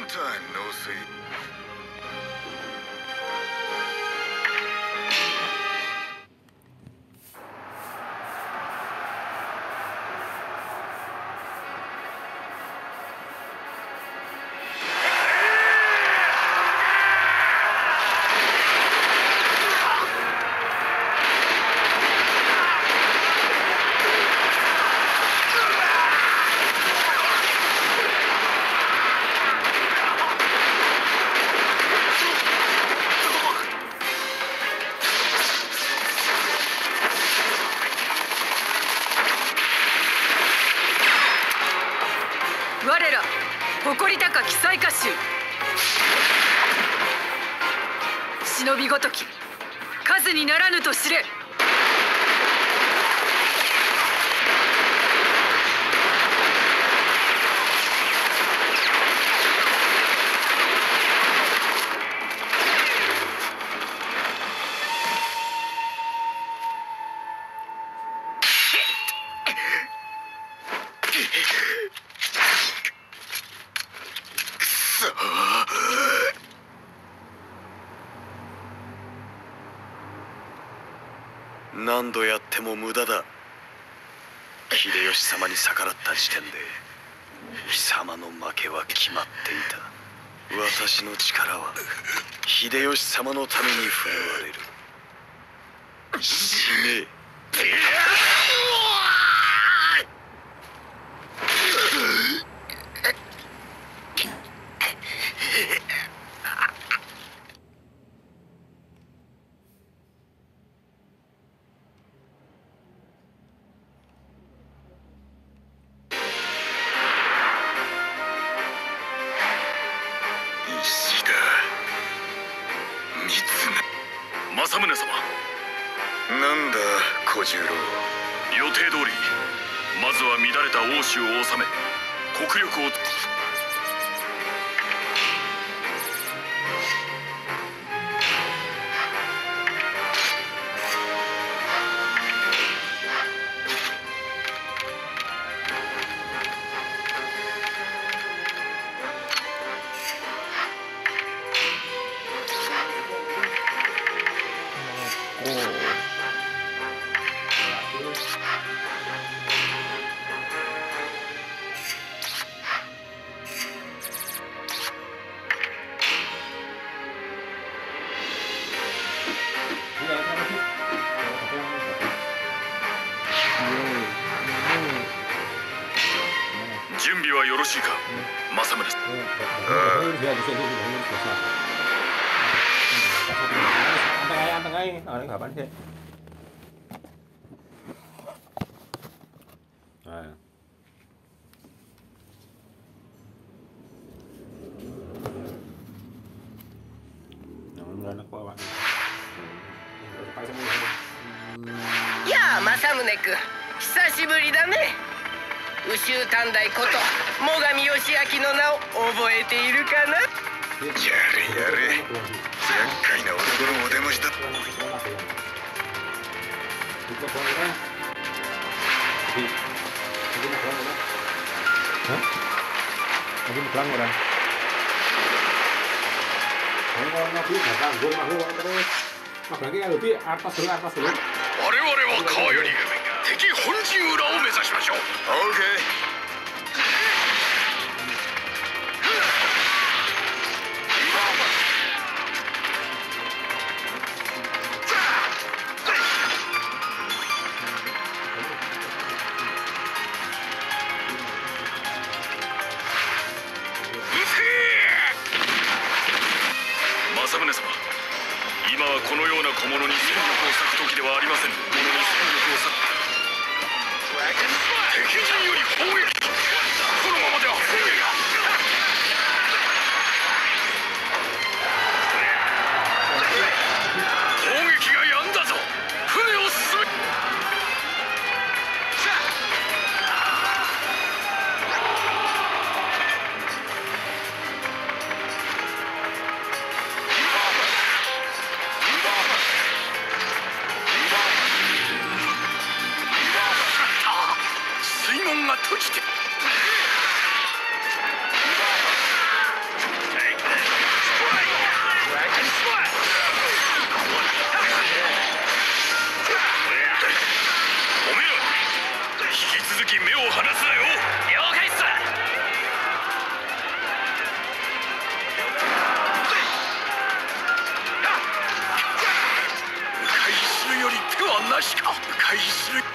time no see. 我ら誇り高き雑賀衆、忍びごとき数にならぬと知れ。 何度やっても無駄だ。秀吉様に逆らった時点で貴様の負けは決まっていた。私の力は秀吉様のために振るわれる。死ね。 政宗様。 なんだ小十郎。 予定通りまずは乱れた欧州を治め国力を。準備はよろしいか、政宗。 やあ政宗君、久しぶりだね。宇州短大こと最上義明の名を覚えているかな。 やれやれ、厄介な男のお出ましだ。 我々は川より敵本陣裏を目指しましょう。 オーケー。 政宗様、今はこのような小物に戦力を割く時ではありません。物に戦力を割く敵陣より砲撃。このままでは砲撃が。砲撃が止んだぞ。船を進め。水門が閉じて。 はなしか。回避する。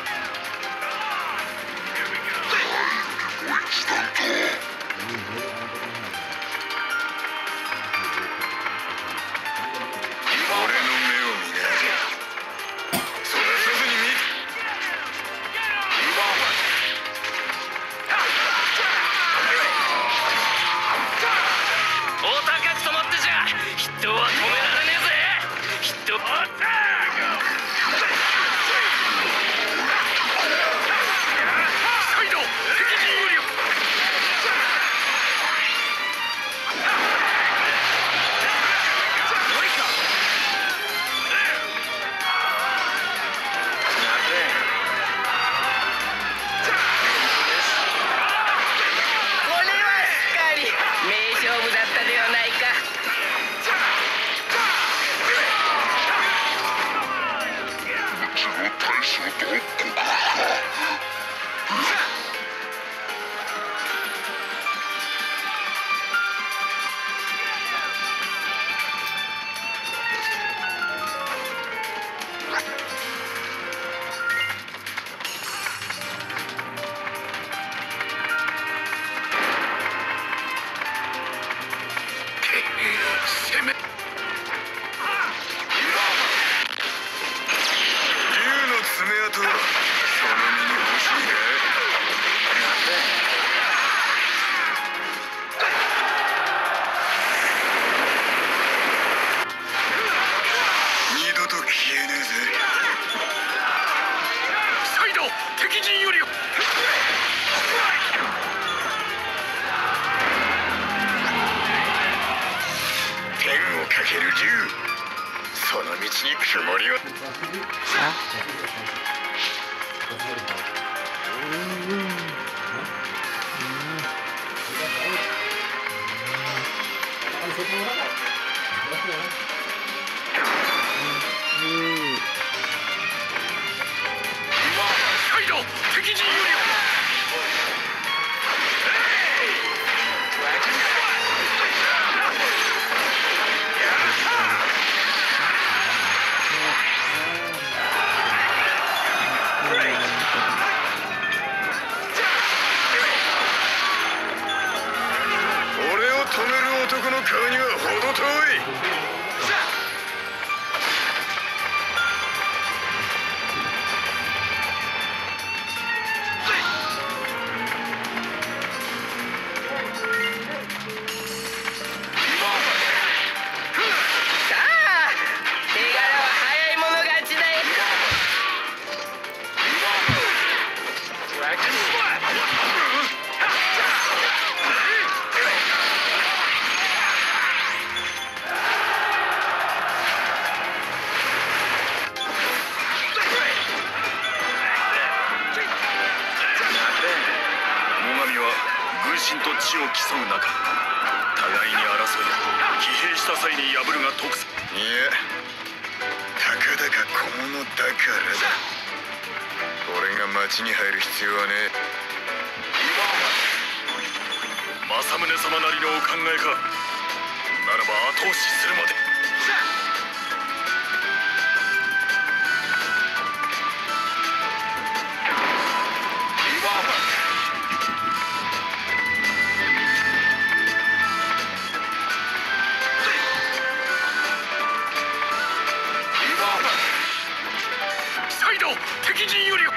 その道に曇りを。サイド敵陣より。止める男の顔には程遠い。さあ、手柄は早い者勝ちだよ。軍神と地を競う中、互いに争い疲弊した際に破るが得策。いや、たかだか小物だからだ。俺が町に入る必要はねえ。政宗様なりのお考えか。ならば後押しするまで。敵陣より。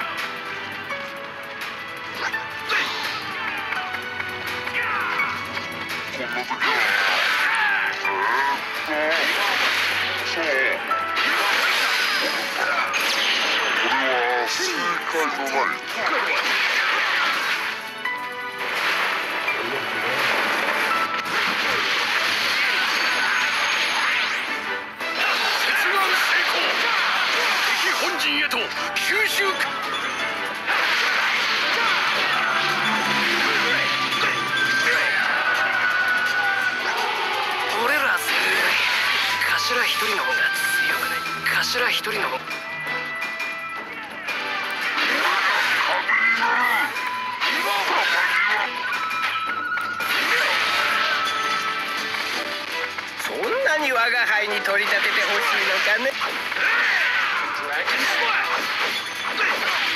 本陣へと吸収。俺ら全員頭一人の方が強くない。頭一人の方。そんなに我が輩に取り立ててほしいのかね。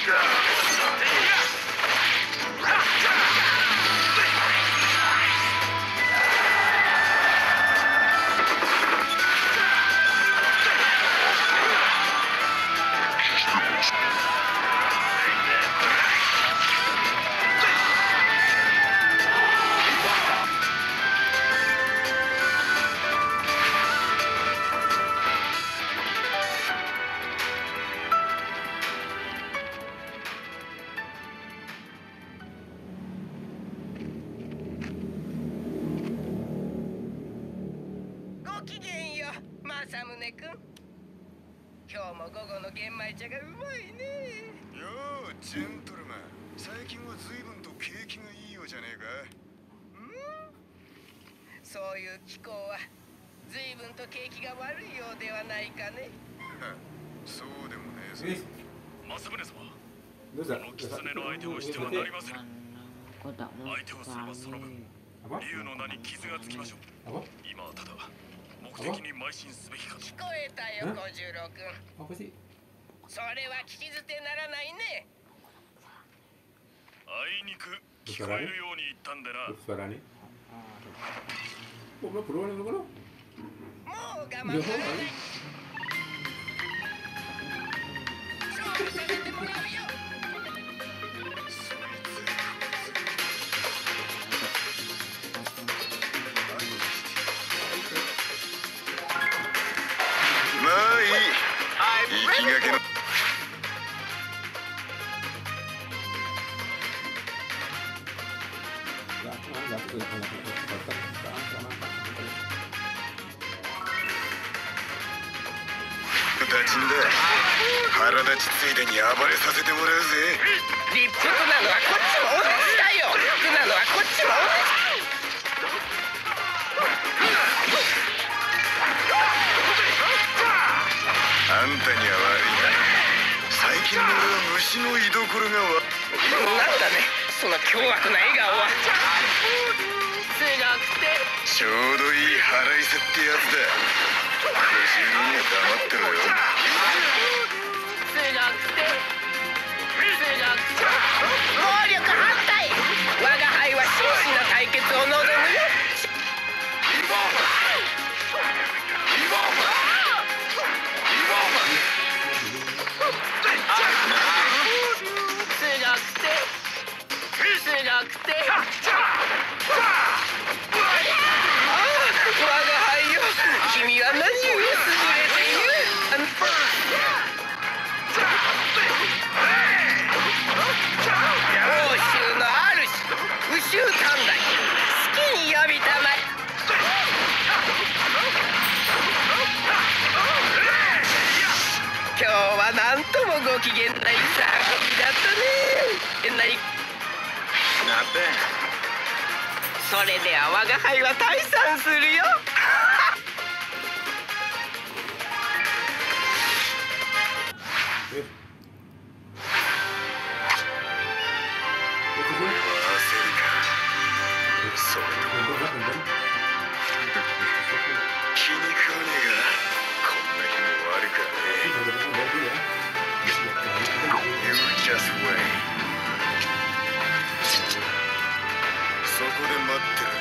ごきげんよう政宗君。今日も午後の玄米茶がうまいね。 ようジェントルマン、最近は随分と景気がいいようじゃねえか。 そういう気候は随分と景気が悪いようではないかね。 そうでもねえぞ。 Guys, 政宗様、 no sé. この狐の相手をしてはなりません。 Cô đọc nó Ai theo sự mà sao nó bừng. Apa? 竜の名に傷がつきましょう。 Apa? 今はただ目的に邁進すべきかと。 聞こえたよ小十郎君。 Apa sih? それは聞き捨てならないね。 あいにく聞こえるように言ったんでな。 Suara nih. Oh, belum berulang dulu kalau. もう我慢 Udah が kan? ない。勝負させてもらうよ。 まあいい。生きがけの。 Nggak, nggak, 立ちんだ。腹立ちついでに暴れさせてもらうぜ。 立腹なのはこっちも同じだよ。服なのはこっちもあんたには悪いな。最近の俺は虫の居所がなんだねその凶悪な笑顔は。強くてちょうどいい腹いせってやつだ。小十郎には黙ってろよ。 強くて暴力反対。我が輩は真摯な対決を望むよ。強くて我が輩よ、君は何を優れている。欧州の主、宇宙短大、好きに呼びたまえ。今日はなんともご機嫌ないさだったね。それでは我が輩は退散するよ。 それと気に食わねえがこんな日もあるからね。You just wait。そこで待ってる。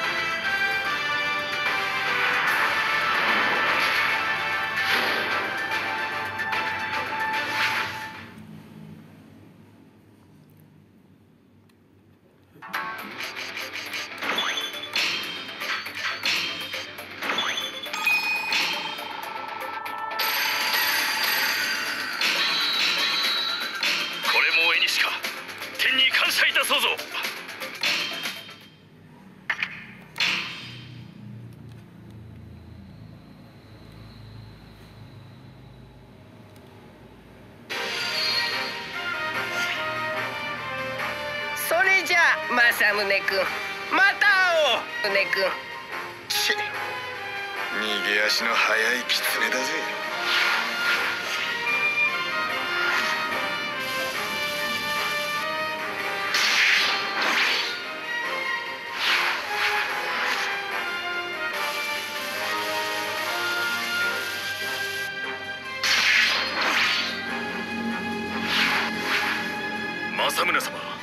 これも絵にしか天に感謝いたそうぞ。 それじゃあ政宗君、また会おう。宗君、 ち逃げ足の速い狐だぜ。 政宗様